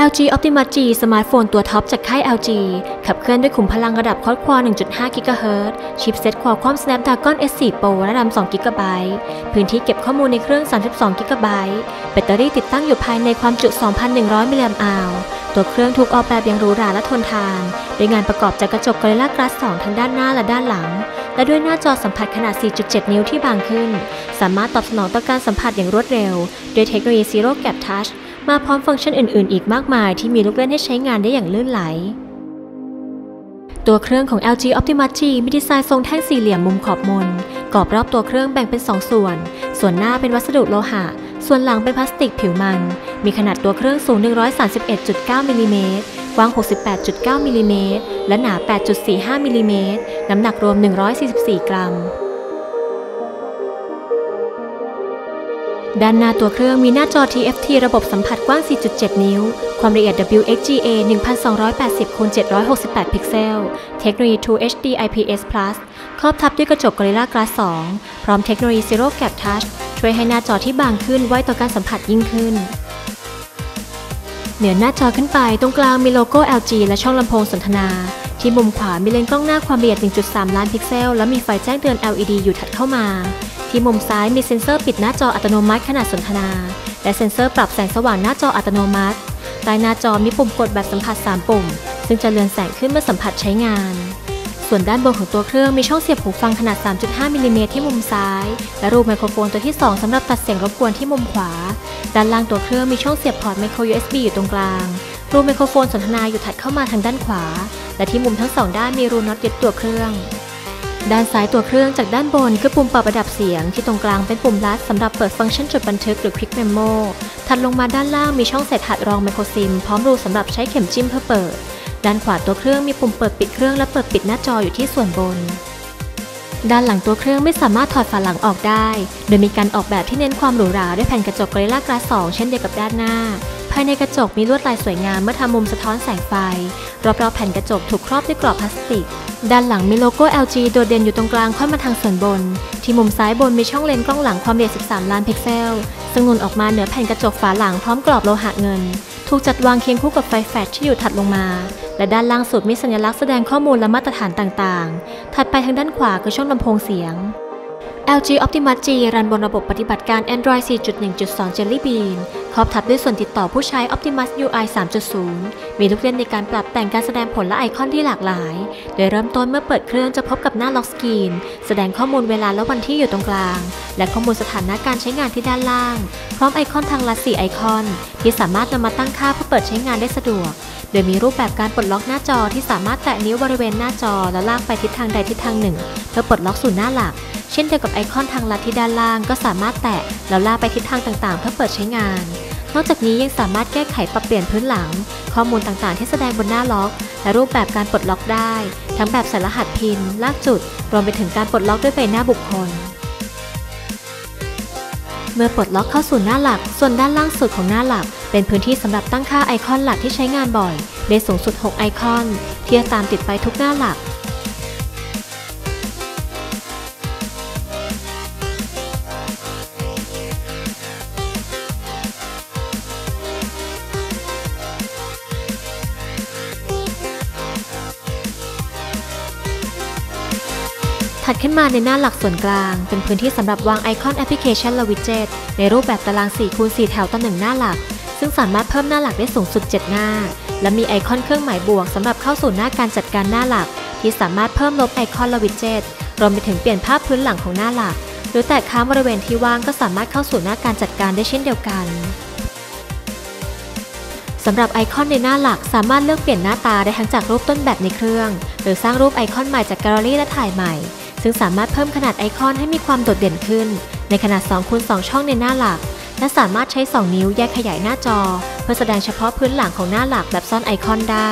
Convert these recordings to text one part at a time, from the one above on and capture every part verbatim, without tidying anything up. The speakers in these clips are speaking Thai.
แอล จี Optimus G สมาร์ทโฟนตัวท็อปจากค่าย แอล จี ขับเคลื่อนด้วยขุมพลังระดับคอร์ดควอ หนึ่งจุดห้า กิกะเฮิรตซ์ ชิปเซ็ต Qualcomm Snapdragon เอส โฟร์ Pro และ แรม สอง กิกะไบต์ พื้นที่เก็บข้อมูลในเครื่อง สามสิบสอง กิกะไบต์ แบตเตอรี่ติดตั้งอยู่ภายในความจุ สองพันหนึ่งร้อย มิลลิแอมป์อาวร์ ตัวเครื่องถูกออกแบบอย่างหรูหราและทนทานโดยงานประกอบจากกระจก Gorilla Glass สอง ทั้งด้านหน้าและด้านหลังและด้วยหน้าจอสัมผัสขนาด สี่จุดเจ็ด นิ้วที่บางขึ้นสามารถตอบสนองต่อการสัมผัสอย่างรวดเร็วด้วยเทคโนโลยี Zero Gap Touch มาพร้อมฟังก์ชันอื่นๆอีกมากมายที่มีลูกเล่นให้ใช้งานได้อย่างลื่นไหลตัวเครื่องของ แอล จี Optimus G มีดีไซน์ทรงแท่งสี่เหลี่ยมมุมขอบมนกรอบรอบตัวเครื่องแบ่งเป็นสองส่วนส่วนหน้าเป็นวัสดุโลหะส่วนหลังเป็นพลาสติกผิวมันมีขนาดตัวเครื่องสูง หนึ่งร้อยสามสิบเอ็ดจุดเก้า มิลลิเมตรกว้าง หกสิบแปดจุดเก้า มิลลิเมตรและหนา แปดจุดสี่ห้า มิลลิเมตรน้ำหนักรวม หนึ่งร้อยสี่สิบสี่ กรัมด้านหน้าตัวเครื่องมีหน้าจอ ที เอฟ ที ระบบสัมผัสกว้าง สี่จุดเจ็ด นิ้วความละเอียด ดับเบิลยู เอ็กซ์ จี เอ หนึ่งพันสองร้อยแปดสิบคูณเจ็ดร้อยหกสิบแปด พิกเซลเทคโนโลยี True เอช ดี ไอ พี เอส Plus ครอบทับด้วยกระจก Gorilla Glass สอง พร้อมเทคโนโลยี Zero Gap Touch ช่วยให้หน้าจอที่บางขึ้นไวต่อการสัมผัสยิ่งขึ้นเหนือหน้าจอขึ้นไปตรงกลางมีโลโก้ แอล จี และช่องลำโพงสนทนาที่มุมขวามีเลนส์กล้องหน้าความละเอียด หนึ่งจุดสาม ล้านพิกเซลและมีไฟแจ้งเตือน แอล อี ดี อยู่ถัดเข้ามาที่มุมซ้ายมีเซ็นเซอร์ปิดหน้าจออัตโนมัติขณะสนทนาและเซ็นเซอร์ปรับแสงสว่างหน้าจออัตโนมัติใต้หน้าจอมีปุ่มกดแบบสัมผัสสามปุ่มซึ่งจะเลือนแสงขึ้นเมื่อสัมผัสใช้งานส่วนด้านบนของตัวเครื่องมีช่องเสียบหูฟังขนาด สามจุดห้า มิลลิเมตรที่มุมซ้ายและรูไมโครโฟนตัวที่สองสำหรับตัดเสียงรบกวนที่มุมขวาด้านล่างตัวเครื่องมีช่องเสียบพอร์ตไมโคร ยู เอส บี อยู่ตรงกลางรูไมโครโฟนสนทนาอยู่ถัดเข้ามาทางด้านขวาและที่มุมทั้งสองด้านมีรูน็อตยึดตัวเครื่องด้านซ้ายตัวเครื่องจากด้านบนคือปุ่มปรับระดับเสียงที่ตรงกลางเป็นปุ่มลัดสำหรับเปิดฟังก์ชันจดบันทึกหรือ Quick Memo ถัดลงมาด้านล่างมีช่องใส่ถาดรองไมโครซิมพร้อมรูสำหรับใช้เข็มจิ้มเพื่อเปิดด้านขวาตัวเครื่องมีปุ่มเปิดปิดเครื่องและเปิดปิดหน้าจออยู่ที่ส่วนบนด้านหลังตัวเครื่องไม่สามารถถอดฝาหลังออกได้โดยมีการออกแบบที่เน้นความหรูหราด้วยแผ่นกระจก Gorilla Glass สอง เช่นเดียวกับด้านหน้าภายในกระจกมีลวดลายสวยงามเมื่อทำมุมสะท้อนแสงไฟรอบๆแผ่นกระจกถูกครอบด้วยกรอบพลาสติกด้านหลังมีโลโก้ แอล จี โดดเด่นอยู่ตรงกลางค่อยมาทางส่วนบนที่มุมซ้ายบนมีช่องเลนส์กล้องหลังความละเอียดสิบสามล้านพิกเซลซึ่งหนุนออกมาเหนือแผ่นกระจกฝาหลังพร้อมกรอบโลหะเงินถูกจัดวางเคียงคู่กับไฟแฟลชที่อยู่ถัดลงมาและด้านล่างสุดมีสัญลักษณ์แสดงข้อมูลและมาตรฐานต่างๆถัดไปทางด้านขวาคือช่องลำโพงเสียง แอล จี Optimus G รันบนระบบปฏิบัติการ Android สี่จุดหนึ่งจุดสอง Jelly Bean ครอบทับด้วยส่วนติดต่อผู้ใช้ Optimus ยู ไอ สามจุดศูนย์ มีลูกเล่นในการปรับแต่งการแสดงผลและไอคอนที่หลากหลายโดยเริ่มต้นเมื่อเปิดเครื่องจะพบกับหน้าล็อกสกรีนแสดงข้อมูลเวลาและวันที่อยู่ตรงกลางและข้อมูลสถานะการใช้งานที่ด้านล่างพร้อมไอคอนทางลัดสี่ไอคอนที่สามารถนำมาตั้งค่าเพื่อเปิดใช้งานได้สะดวกโดยมีรูปแบบการปลดล็อกหน้าจอที่สามารถแตะนิ้วบริเวณหน้าจอและลากไปทิศทางใดทิศทางหนึ่งเพื่อปลดล็อกสู่หน้าหลักเช่นเดียวกับไอคอนทางลัดที่ด้านล่างก็สามารถแตะแล้วลากไปทิศทางต่างๆเพื่อเปิดใช้งานนอกจากนี้ยังสามารถแก้ไขปรับเปลี่ยนพื้นหลังข้อมูลต่างๆที่แสดงบนหน้าล็อกและรูปแบบการปลดล็อกได้ทั้งแบบใส่รหัสพินลากจุดรวมไปถึงการปลดล็อกด้วยใบหน้าบุคคลเมื่อปลดล็อกเข้าสู่หน้าหลักส่วนด้านล่างสุดของหน้าหลักเป็นพื้นที่สำหรับตั้งค่าไอคอนหลักที่ใช้งานบ่อยได้สูงสุดหกไอคอนที่จะตามติดไปทุกหน้าหลักถัดขึ้นมาในหน้าหลักส่วนกลางเป็นพื้นที่สำหรับวางไอคอนแอปพลิเคชันและวิดเจ็ตในรูปแบบตาราง สี่คูณสี่ แถวต่อหนึ่งหน้าหลักซึ่งสามารถเพิ่มหน้าหลักได้สูงสุดเจ็ดหน้าและมีไอคอนเครื่องหมายบวกสำหรับเข้าสู่หน้าการจัดการหน้าหลักที่สามารถเพิ่มลบไอคอนและวิดเจ็ตรวมไปถึงเปลี่ยนภาพพื้นหลังของหน้าหลักหรือแตะค้างบริเวณที่ว่างก็สามารถเข้าสู่หน้าการจัดการได้เช่นเดียวกันสำหรับไอคอนในหน้าหลักสามารถเลือกเปลี่ยนหน้าตาได้ทั้งจากรูปต้นแบบในเครื่องหรือสร้างรูปไอคอนใหม่จากแกลเลอรี่และถ่ายใหม่ซึ่งสามารถเพิ่มขนาดไอคอนให้มีความโดดเด่นขึ้นในขนาด สองคูณสอง ช่องในหน้าหลักและสามารถใช้สองนิ้วแยกขยายหน้าจอเพื่อแสดงเฉพาะพื้นหลังของหน้าหลักแบบซ่อนไอคอนได้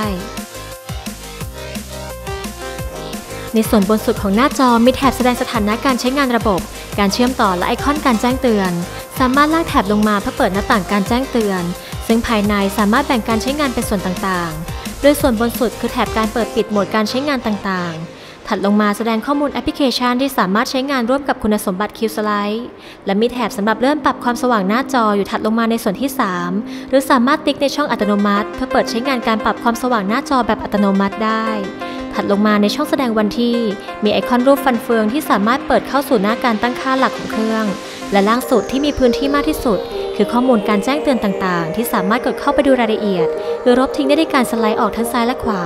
ในส่วนบนสุดของหน้าจอมีแถบแสดงสถานะการใช้งานระบบการเชื่อมต่อและไอคอนการแจ้งเตือนสามารถลากแถบลงมาเพื่อเปิดหน้าต่างการแจ้งเตือนซึ่งภายในสามารถแบ่งการใช้งานเป็นส่วนต่างๆโดยส่วนบนสุดคือแถบการเปิดปิดโหมดการใช้งานต่างๆถัถัดลงมาแสดงข้อมูลแอปพลิเคชันที่สามารถใช้งานร่วมกับคุณสมบัติ QSlide และมีแถบสำหรับเริ่มปรับความสว่างหน้าจออยู่ถัดลงมาในส่วนที่สามหรือสามารถติ๊กในช่องอัตโนมัติเพื่อเปิดใช้งานการปรับความสว่างหน้าจอแบบอัตโนมัติได้ถัดลงมาในช่องแสดงวันที่มีไอคอนรูปฟันเฟืองที่สามารถเปิดเข้าสู่หน้าการตั้งค่าหลักของเครื่องและล่างสุดที่มีพื้นที่มากที่สุดคือข้อมูลการแจ้งเตือนต่างๆที่สามารถกดเข้าไปดูรายละเอียดหรือลบทิ้งได้ด้วยการสไลด์ออกทั้งซ้ายและขวา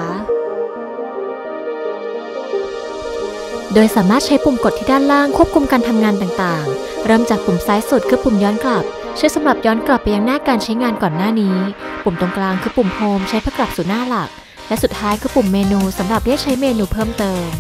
โดยสามารถใช้ปุ่มกดที่ด้านล่างควบคุมการทำงานต่างๆเริ่มจากปุ่มซ้ายสุดคือปุ่มย้อนกลับใช้สำหรับย้อนกลับไปยังหน้าการใช้งานก่อนหน้านี้ปุ่มตรงกลางคือปุ่มโฮมใช้เพื่อกลับสู่หน้าหลักและสุดท้ายคือปุ่มเมนูสำหรับเรียกใช้เมนูเพิ่มเติม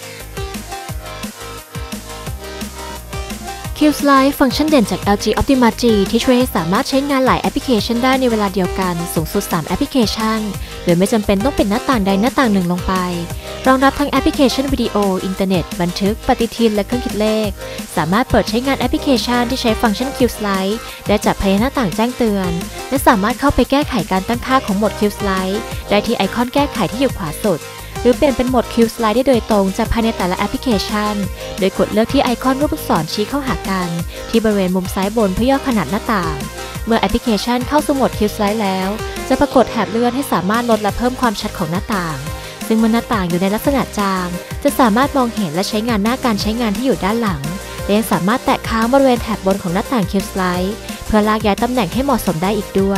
QSlide ฟังก์ชันเด่นจาก แอล จี Optima G ที่ช่วยให้สามารถใช้งานหลายแอปพลิเคชันได้ในเวลาเดียวกันสูงสุดสามแอปพลิเคชันโดยไม่จำเป็นต้องปิดหน้าต่างใดหน้าต่างหนึ่งลงไปรองรับทั้งแอปพลิเคชันวิดีโออินเทอร์เน็ตบันทึกปฏิทินและเครื่องคิดเลขสามารถเปิดใช้งานแอปพลิเคชันที่ใช้ฟังก์ชัน QSlide ได้จากภายในหน้าต่างแจ้งเตือนและสามารถเข้าไปแก้ไขการตั้งค่าของโหมด QSlide ได้ที่ไอคอนแก้ไขที่อยู่ขวาสุดหรือเปลี่ยนเป็นโหมด QSlide ได้โดยตรงจากภายในแต่ละแอปพลิเคชันโดยกดเลือกที่ไอคอนรูปลูกศรชี้เข้าหากันที่บริเวณมุมซ้ายบนเพื่อย่อขนาดหน้าต่างเมื่อแอปพลิเคชันเข้าสู่โหมด QSlide แล้วจะปรากฏแถบเลื่อนให้สามารถลดและเพิ่มความชัดของหน้าต่างซึ่งเมื่อหน้าต่างอยู่ในลักษณะจางจะสามารถมองเห็นและใช้งานหน้าการใช้งานที่อยู่ด้านหลังและยังสามารถแตะค้างบริเวณแถบบนของหน้าต่าง QSlide เพื่อลากย้ายตำแหน่งให้เหมาะสมได้อีกด้วย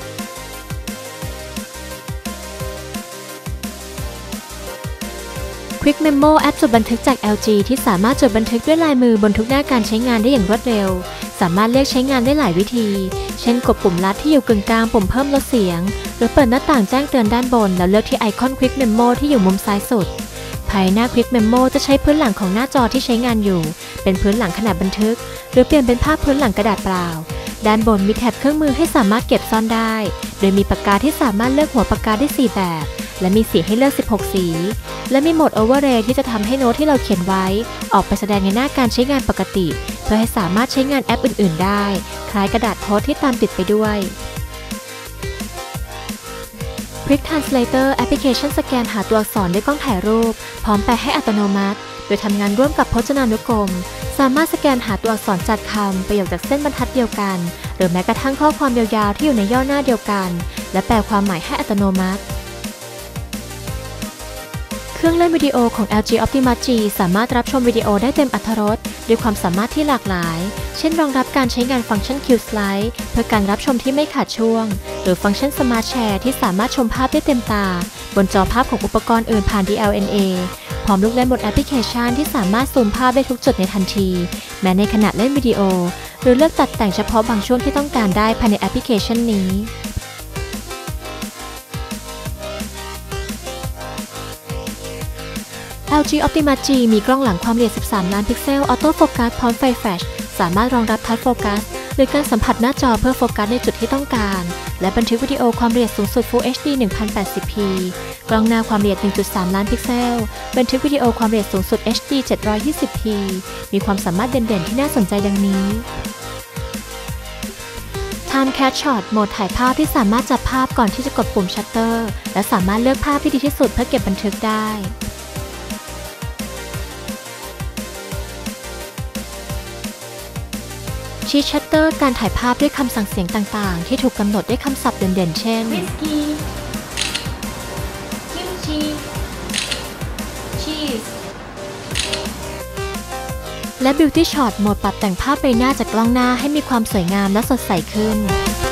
Quick Memo แอปจดบันทึกจาก แอล จี ที่สามารถจดบันทึกด้วยลายมือบนทุกหน้าการใช้งานได้อย่างรวดเร็วสามารถเลือกใช้งานได้หลายวิธีเช่นกดปุ่มลัดที่อยู่กึ่งกลางปุ่มเพิ่มลดเสียงหรือเปิดหน้าต่างแจ้งเตือนด้านบนแล้วเลือกที่ไอคอน Quick Memo ที่อยู่มุมซ้ายสุดภายหน้า Quick Memo จะใช้พื้นหลังของหน้าจอที่ใช้งานอยู่เป็นพื้นหลังขณะบันทึกหรือเปลี่ยนเป็นภาพพื้นหลังกระดาษเปล่าด้านบนมีแถบเครื่องมือให้สามารถเก็บซ่อนได้โดยมีปากกาที่สามารถเลือกหัวปากกาได้สี่แบบและมีสีให้เลือกสิบหกสีและมีโหมด Overlay ที่จะทำให้โน้ตที่เราเขียนไว้ออกไปแสดงในหน้าการใช้งานปกติเพื่อให้สามารถใช้งานแอปอื่นๆได้คล้ายกระดาษโพสต์ที่ตามติดไปด้วย Quick Translator แอปพลิเคชันสแกนหาตัวอักษรด้วยกล้องถ่ายรูปพร้อมแปลให้อัตโนมัติโดยทำงานร่วมกับพจนานุกรมสามารถสแกนหาตัวอักษรจัดคำประโยคจากเส้นบรรทัดเดียวกันหรือแม้กระทั่งข้อความยาวๆที่อยู่ในย่อหน้าเดียวกันและแปลความหมายให้อัตโนมัติเครื่องเล่นวิดีโอของ แอล จี Optima G สามารถรับชมวิดีโอได้เต็มอรรถรสด้วยความสามารถที่หลากหลายเช่นรองรับการใช้งานฟังก์ชัน QSlide เพื่อการรับชมที่ไม่ขาดช่วงหรือฟังก์ชัน Smart Share ที่สามารถชมภาพได้เต็มตาบนจอภาพของอุปกรณ์อื่นผ่าน ดี แอล เอ็น เอ พร้อมลูกเล่นบนแอปพลิเคชันที่สามารถซูมภาพได้ทุกจุดในทันทีแม้ในขณะเล่นวิดีโอหรือเลือกตัดแต่งเฉพาะบางช่วงที่ต้องการได้ภายในแอปพลิเคชันนี้แอล จี Optima G มีกล้องหลังความละเอียดสิบสามล้านพิกเซลออโต้โฟกัสพร้อมไฟแฟลชสามารถรองรับทัชโฟกัสหรือการสัมผัสหน้าจอเพื่อโฟกัสในจุดที่ต้องการและบันทึกวิดีโอความละเอียดสูงสุด Full เอช ดี หนึ่งพันแปดสิบพี กล้องหน้าความละเอียด หนึ่งจุดสาม ล้านพิกเซลบันทึกวิดีโอความละเอียดสูงสุด เอช ดี เจ็ดร้อยยี่สิบพี มีความสามารถเด่นๆที่น่าสนใจดังนี้ Time Capture โหมดถ่ายภาพที่สามารถจับภาพก่อนที่จะกดปุ่มชัตเตอร์และสามารถเลือกภาพที่ดีที่สุดเพื่อเก็บบันทึกได้ชีทชัตเตอร์การถ่ายภาพด้วยคำสั่งเสียงต่างๆที่ถูกกำหนดด้วยคำศัพท์เด่นๆเช่น Whiskey Kimchi Cheese และ Beauty Shot โหมดปรับแต่งภาพใบหน้าจากกล้องหน้าให้มีความสวยงามและสดใสขึ้น